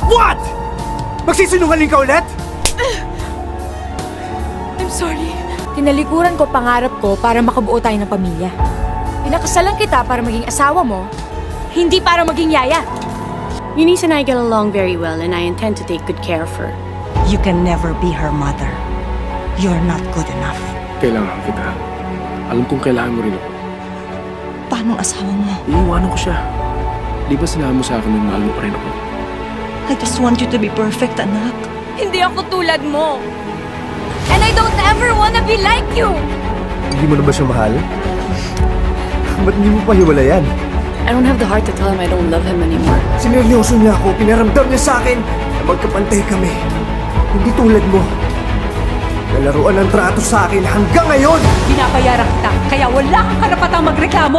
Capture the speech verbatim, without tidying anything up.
What? Magsisinungaling ka ulit? I'm sorry. Tinalikuran ko pangarap ko para makabuo tayo ng pamilya. Pinakasalan kita para maging asawa mo, hindi para maging yaya. Eunice and I get along very well and I intend to take good care of her. You can never be her mother. You're not good enough. Kailangan kita. Alam kong kailangan mo rin ako. Paano ang asawa mo? Iiwanan ko siya. Di ba sinabi mo sa akin na mahal mo pa rin ako? I just want you to be perfect, anak. Hindi ako tulad mo. And I don't ever wanna be like you. Hindi mo na ba siya mahal? Ba't hindi mo pa hiwalayan? I don't have the heart to tell him I don't love him anymore. Sineryoso niya ako. Pinaramdam niya sa akin na magkapantay kami. Hindi tulad mo. Nalaruan ng trato sa akin hanggang ngayon. Binabayaran kita, kaya wala kang karapatang magreklamo.